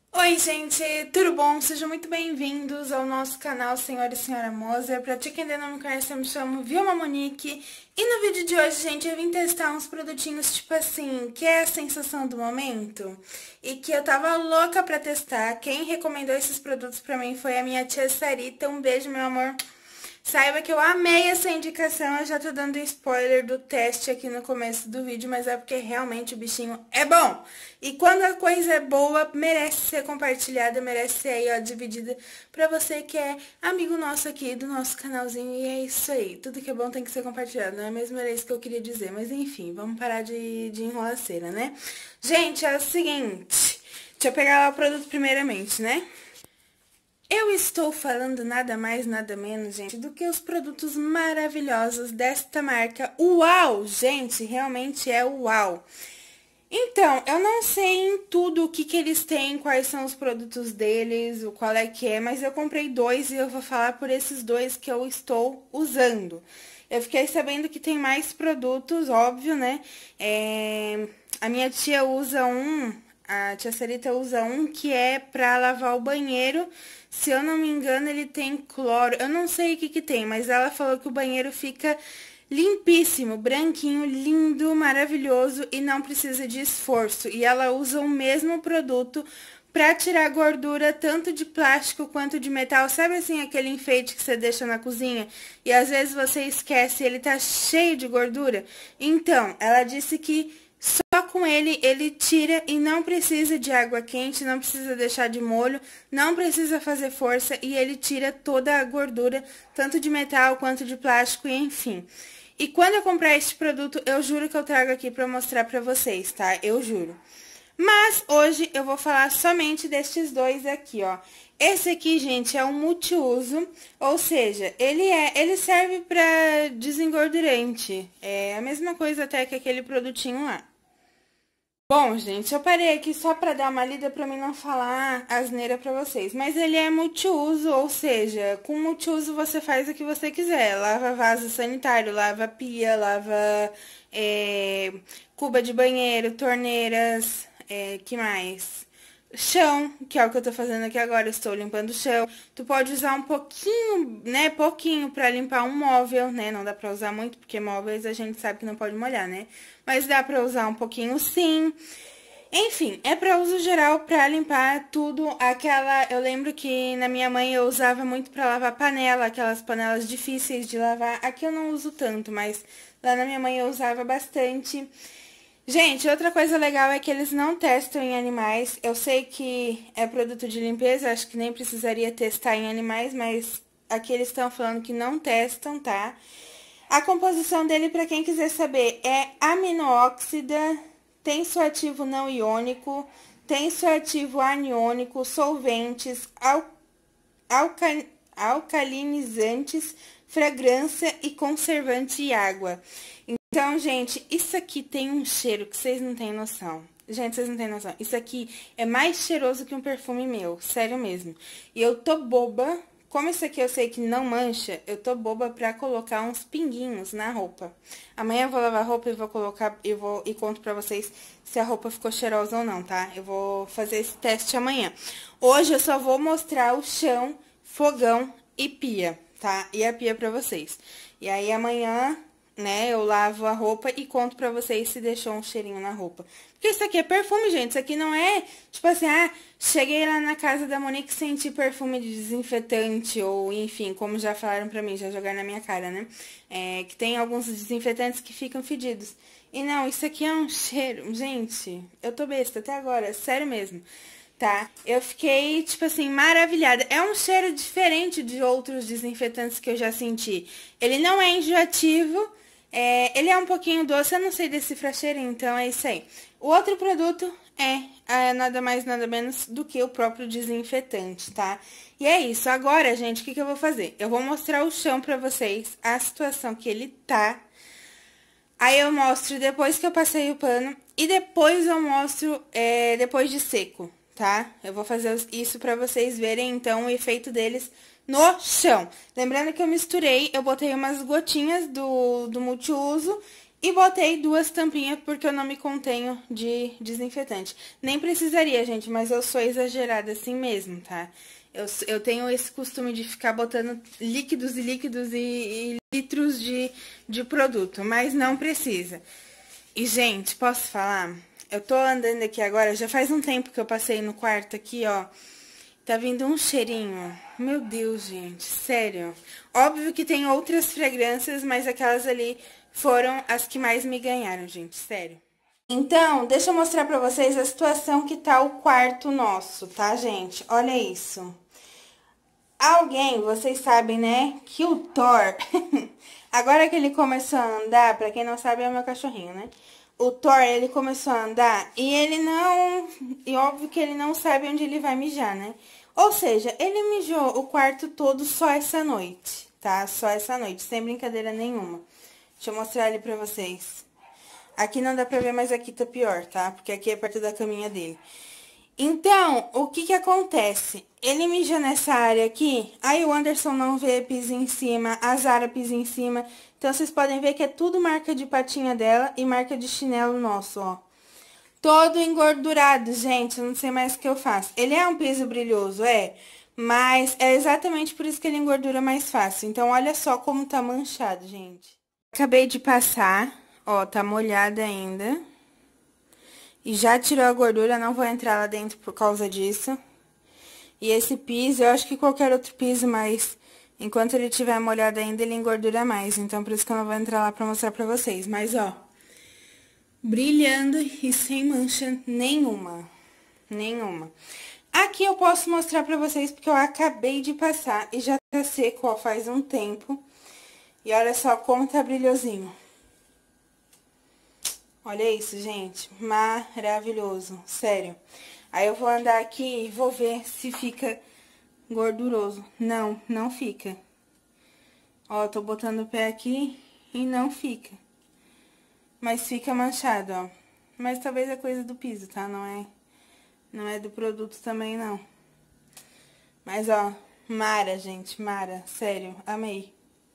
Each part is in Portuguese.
Oi, gente, tudo bom? Sejam muito bem-vindos ao nosso canal Senhora e Senhora Moser. Pra ti que ainda não me conhece, eu me chamo Vilma Monique. E no vídeo de hoje, gente, eu vim testar uns produtinhos tipo assim, que é a sensação do momento. E que eu tava louca pra testar. Quem recomendou esses produtos pra mim foi a minha tia Sarita. Um beijo, meu amor. Saiba que eu amei essa indicação, eu já tô dando spoiler do teste aqui no começo do vídeo, mas é porque realmente o bichinho é bom. E quando a coisa é boa, merece ser compartilhada, merece ser aí, ó, dividida pra você que é amigo nosso aqui do nosso canalzinho. E é isso aí, tudo que é bom tem que ser compartilhado, não é mesmo? Era isso que eu queria dizer, mas enfim, vamos parar de enrolaceira, né? Gente, é o seguinte, deixa eu pegar lá o produto primeiramente, né? Eu estou falando nada mais, nada menos, gente, do que os produtos maravilhosos desta marca. Uau! Gente, realmente é uau! Então, eu não sei em tudo o que eles têm, quais são os produtos deles, o qual é que é, mas eu comprei dois e eu vou falar por esses dois que eu estou usando. Eu fiquei sabendo que tem mais produtos, óbvio, né? A minha tia usa a tia Sarita usa um que é pra lavar o banheiro. Se eu não me engano, ele tem cloro. Eu não sei o que tem, mas ela falou que o banheiro fica limpíssimo, branquinho, lindo, maravilhoso e não precisa de esforço. E ela usa o mesmo produto pra tirar gordura tanto de plástico quanto de metal. Sabe assim, aquele enfeite que você deixa na cozinha e às vezes você esquece e ele tá cheio de gordura? Então, ela disse que só com ele tira e não precisa de água quente, não precisa deixar de molho, não precisa fazer força e ele tira toda a gordura, tanto de metal quanto de plástico, e enfim. E quando eu comprar este produto, eu juro que eu trago aqui pra mostrar pra vocês, tá? Eu juro. Mas hoje eu vou falar somente destes dois aqui, ó. Esse aqui, gente, é um multiuso, ou seja, ele serve pra desengordurante. É a mesma coisa até que aquele produtinho lá. Bom, gente, eu parei aqui só pra dar uma lida pra mim não falar asneira pra vocês. Mas ele é multiuso, ou seja, com multiuso você faz o que você quiser. Lava vaso sanitário, lava pia, lava cuba de banheiro, torneiras, que mais? Chão, que é o que eu tô fazendo aqui agora, eu estou limpando o chão. Tu pode usar um pouquinho, né, pouquinho pra limpar um móvel, né, não dá pra usar muito, porque móveis a gente sabe que não pode molhar, né, mas dá pra usar um pouquinho sim. Enfim, é pra uso geral, pra limpar tudo, eu lembro que na minha mãe eu usava muito pra lavar panela, aquelas panelas difíceis de lavar, aqui eu não uso tanto, mas lá na minha mãe eu usava bastante. Gente, outra coisa legal é que eles não testam em animais. Eu sei que é produto de limpeza, acho que nem precisaria testar em animais, mas aqui eles estão falando que não testam, tá? A composição dele, para quem quiser saber, é aminoóxida, tem seu ativo não iônico, tem seu ativo aniônico, solventes, alca- alcalinizantes, fragrância e conservante e água. Então, gente, isso aqui tem um cheiro que vocês não têm noção. Gente, vocês não têm noção. Isso aqui é mais cheiroso que um perfume meu, sério mesmo. E eu tô boba, como isso aqui eu sei que não mancha, eu tô boba pra colocar uns pinguinhos na roupa. Amanhã eu vou lavar a roupa e vou colocar, e conto pra vocês se a roupa ficou cheirosa ou não, tá? Eu vou fazer esse teste amanhã. Hoje eu só vou mostrar o chão, fogão e pia, tá? E a pia pra vocês. E aí amanhã, né, eu lavo a roupa e conto pra vocês se deixou um cheirinho na roupa. Porque isso aqui é perfume, gente. Isso aqui não é, tipo assim, cheguei lá na casa da Monique e senti perfume de desinfetante, ou enfim, como já falaram pra mim, já jogaram na minha cara, né? Que tem alguns desinfetantes que ficam fedidos. E não, isso aqui é um cheiro, gente, eu tô besta até agora, sério mesmo. Tá? Eu fiquei, tipo assim, maravilhada. É um cheiro diferente de outros desinfetantes que eu já senti. Ele não é enjoativo, ele é um pouquinho doce, eu não sei decifrar cheirinho, então é isso aí. O outro produto é nada mais, nada menos do que o próprio desinfetante, tá? E é isso. Agora, gente, o que eu vou fazer? Eu vou mostrar o chão pra vocês, a situação que ele tá. Aí eu mostro depois que eu passei o pano e depois eu mostro depois de seco, tá? Eu vou fazer isso pra vocês verem, então, o efeito deles no chão. Lembrando que eu misturei, eu botei umas gotinhas do multiuso E botei 2 tampinhas porque eu não me contenho de desinfetante. Nem precisaria, gente, mas eu sou exagerada assim mesmo, tá? Eu tenho esse costume de ficar botando líquidos e líquidos e litros de produto, mas não precisa. E, gente, posso falar? Eu tô andando aqui agora, já faz um tempo que eu passei no quarto aqui, ó. Tá vindo um cheirinho. Meu Deus, gente, sério. Óbvio que tem outras fragrâncias, mas aquelas ali foram as que mais me ganharam, gente, sério. Então, deixa eu mostrar pra vocês a situação que tá o quarto nosso, tá, gente? Olha isso. Alguém, vocês sabem, né, que o Thor, agora que ele começou a andar, pra quem não sabe, é o meu cachorrinho, né? O Thor, ele começou a andar e ele não... E óbvio que ele não sabe onde ele vai mijar, né? Ou seja, ele mijou o quarto todo só essa noite, tá? Só essa noite, sem brincadeira nenhuma. Deixa eu mostrar ali pra vocês. Aqui não dá pra ver, mas aqui tá pior, tá? Porque aqui é perto da caminha dele. Então, o que que acontece? Ele mija nessa área aqui, aí o Anderson não vê, pisa em cima, a Zara pisa em cima. Então, vocês podem ver que é tudo marca de patinha dela e marca de chinelo nosso, ó. Todo engordurado, gente, eu não sei mais o que eu faço. Ele é um piso brilhoso, mas é exatamente por isso que ele engordura mais fácil. Então, olha só como tá manchado, gente. Acabei de passar, ó, tá molhada ainda. E já tirou a gordura, não vou entrar lá dentro por causa disso. E esse piso, eu acho que qualquer outro piso, mas enquanto ele estiver molhado ainda, ele engordura mais. Então, por isso que eu não vou entrar lá pra mostrar pra vocês. Mas, ó, brilhando e sem mancha nenhuma. Nenhuma. Aqui eu posso mostrar pra vocês porque eu acabei de passar e já tá seco, ó, faz um tempo. E olha só como tá brilhosinho. Olha isso, gente. Maravilhoso. Sério. Aí eu vou andar aqui e vou ver se fica gorduroso. Não, não fica. Ó, tô botando o pé aqui e não fica. Mas fica manchado, ó. Mas talvez é coisa do piso, tá? Não é do produto também, não. Mas, ó, mara, gente. Mara. Sério. Amei.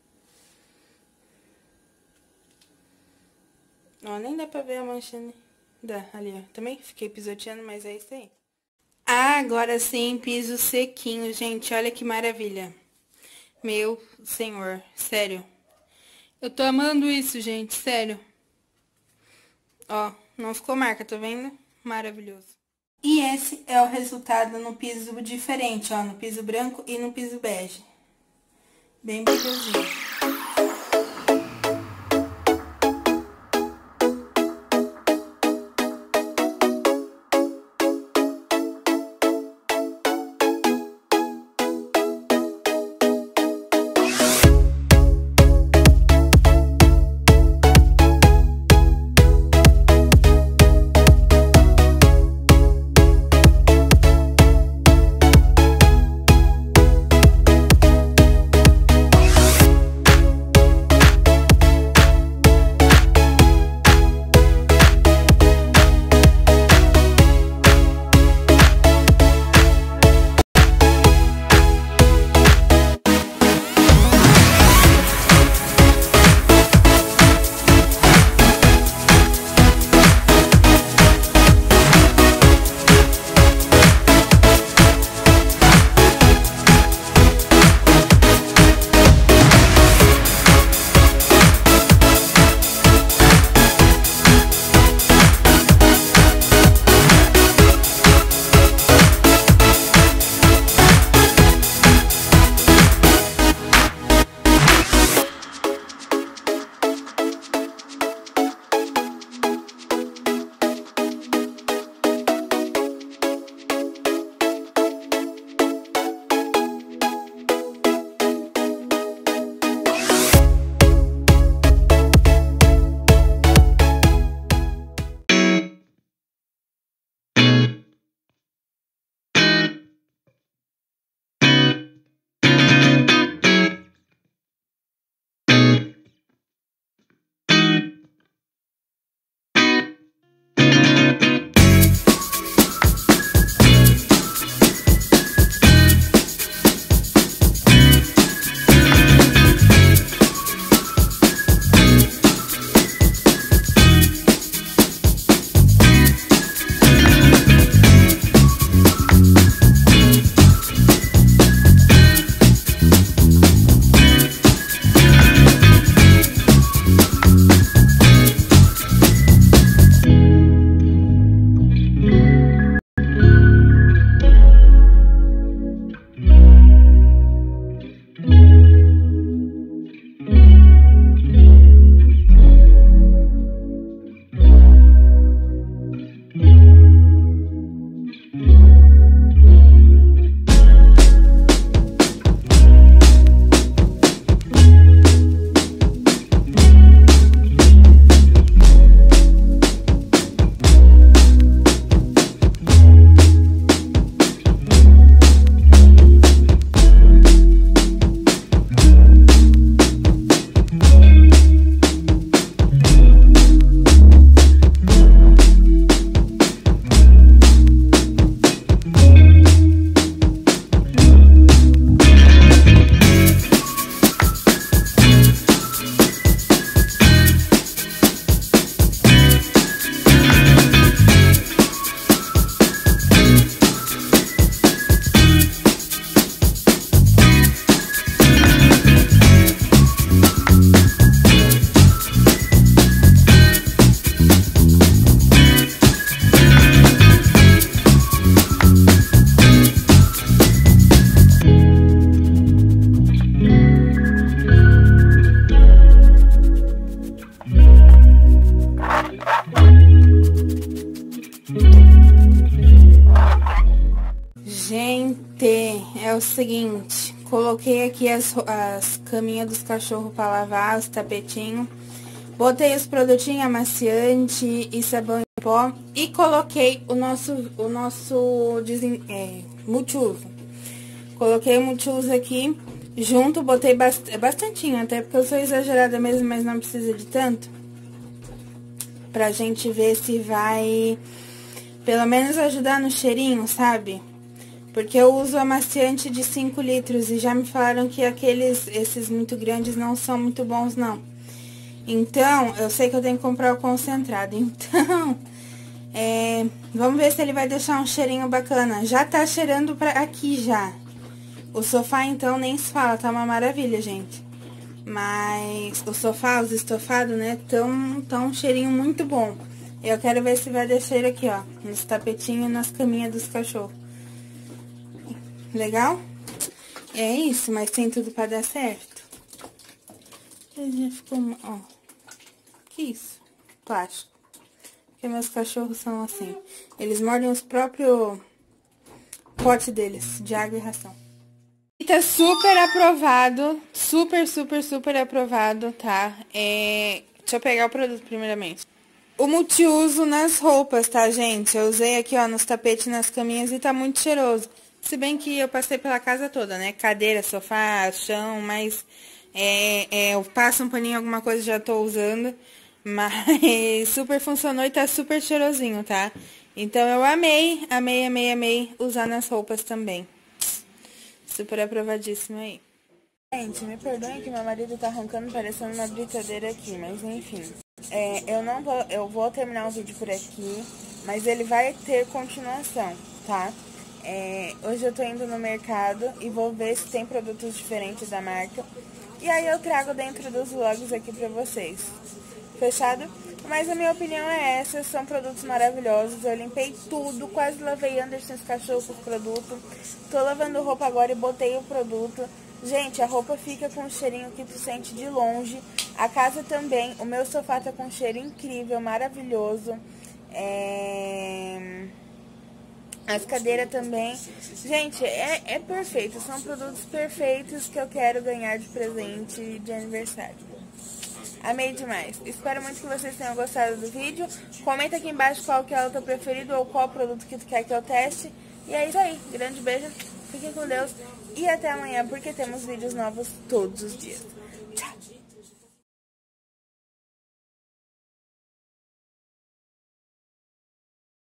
Ó, nem dá pra ver a mancha, né? Dá, ali, ó. Também fiquei pisoteando, mas é isso aí. Ah, agora sim, piso sequinho, gente. Olha que maravilha. Meu senhor, sério. Eu tô amando isso, gente, sério. Ó, não ficou marca, tá vendo? Maravilhoso. E esse é o resultado no piso diferente, ó. No piso branco e no piso bege. Bem brilhosinho. gente, é o seguinte, coloquei aqui as caminhas dos cachorros para lavar, os tapetinhos. Botei os produtinhos amaciante e sabão em pó e coloquei o nosso multiuso. Coloquei o multiuso aqui junto, botei bastantinho, até porque eu sou exagerada mesmo, mas não precisa de tanto. Pra gente ver se vai, pelo menos, ajudar no cheirinho, sabe? Porque eu uso amaciante de 5 litros e já me falaram que esses muito grandes não são muito bons, não. Então, eu sei que eu tenho que comprar o concentrado. Então, vamos ver se ele vai deixar um cheirinho bacana. Já tá cheirando pra aqui já. O sofá, então, nem se fala, tá uma maravilha, gente. Mas o sofá, os estofados, né, tão um cheirinho muito bom. Eu quero ver se vai deixar ele aqui, ó, nos tapetinhos e nas caminhas dos cachorros. Legal? É isso, mas tem tudo pra dar certo. Já ficou, ó. Que isso? Plástico. Porque meus cachorros são assim. Eles mordem os próprios potes deles, de água e ração. E tá super aprovado. Super aprovado, tá? Deixa eu pegar o produto primeiramente. O multiuso nas roupas, tá, gente? Eu usei aqui, ó, nos tapetes, nas caminhas e tá muito cheiroso. Se bem que eu passei pela casa toda, né? Cadeira, sofá, chão, mas eu passo um paninho, alguma coisa, já tô usando. Mas super funcionou e tá super cheirosinho, tá? Então eu amei usar nas roupas também. Super aprovadíssimo aí. Gente, me perdoem que meu marido tá roncando parecendo uma britadeira aqui, mas enfim. Eu vou terminar o vídeo por aqui, mas ele vai ter continuação, tá? Hoje eu tô indo no mercado e vou ver se tem produtos diferentes da marca. E aí eu trago dentro dos vlogs aqui pra vocês. Fechado? Mas a minha opinião é essa, são produtos maravilhosos. Eu limpei tudo, quase lavei Anderson os cachorros com os produtos. Tô lavando roupa agora e botei o produto. Gente, a roupa fica com um cheirinho que tu sente de longe. A casa também, o meu sofá tá com um cheiro incrível, maravilhoso. As cadeiras também. Gente, é perfeito. São produtos perfeitos que eu quero ganhar de presente de aniversário. Amei demais. Espero muito que vocês tenham gostado do vídeo. Comenta aqui embaixo qual que é o teu preferido ou qual produto que tu quer que eu teste. E é isso aí. Grande beijo. Fiquem com Deus. E até amanhã, porque temos vídeos novos todos os dias.